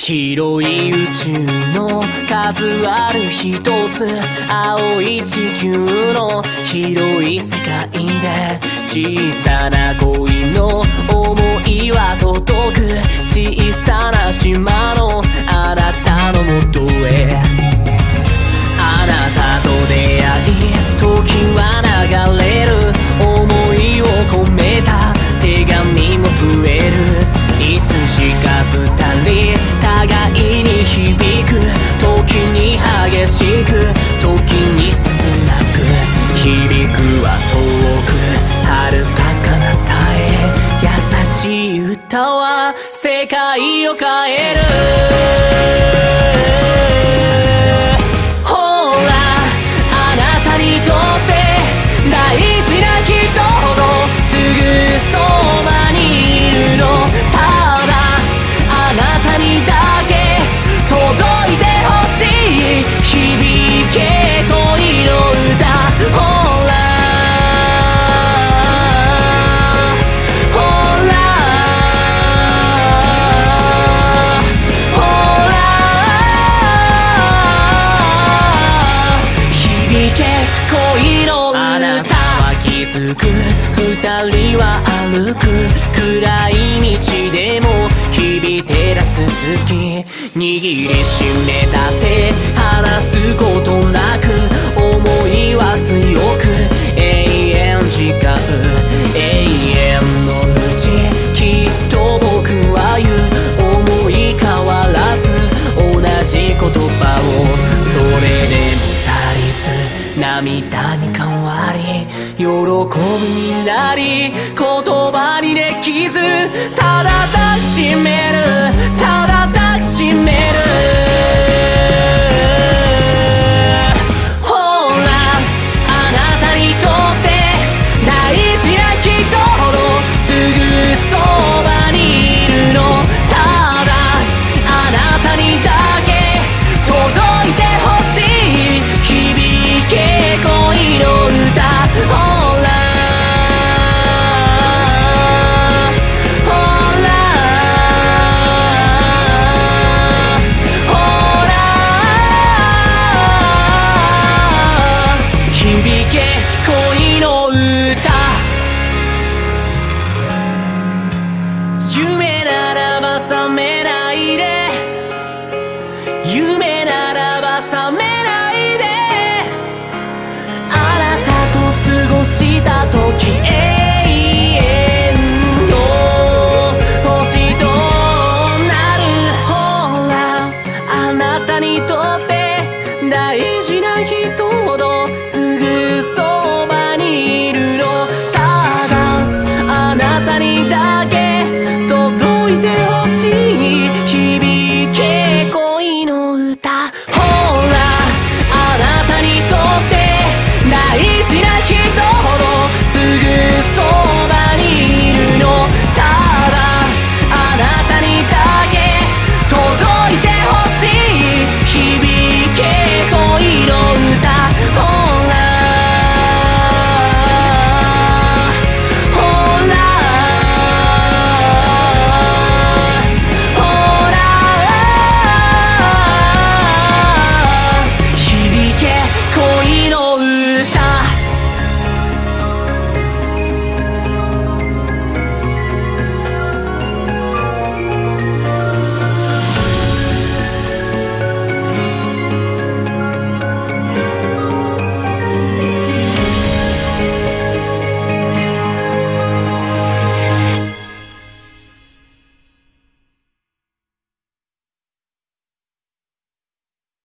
広い宇宙の数ある一つ、青い地球の広い世界で、小さな恋の想いは届く、小さな島のあなたのもとへ。あなたと出会い時は流れる、想いを込めた手紙も増える。いつしか二人互いに響く、時に激しく時に切なく、響くは遠く遥か彼方へ。優しい歌は世界を変える。ほらあなたにとって大事な人ほどすぐそばにいるの。ただあなたにだけ届いてほしい、響け恋の歌。ほらほらほら響け恋の歌。あなたは気づく、二人は歩く、暗い道でも響いて出す月、握りしめた手離すことなく、想いは強く永遠誓う。永遠のうちきっと僕は言う、思い変わらず同じ言葉を。それでも足りず涙に変わり、喜びになり言葉にできず、ただ抱きしめる、ただ抱きしめる。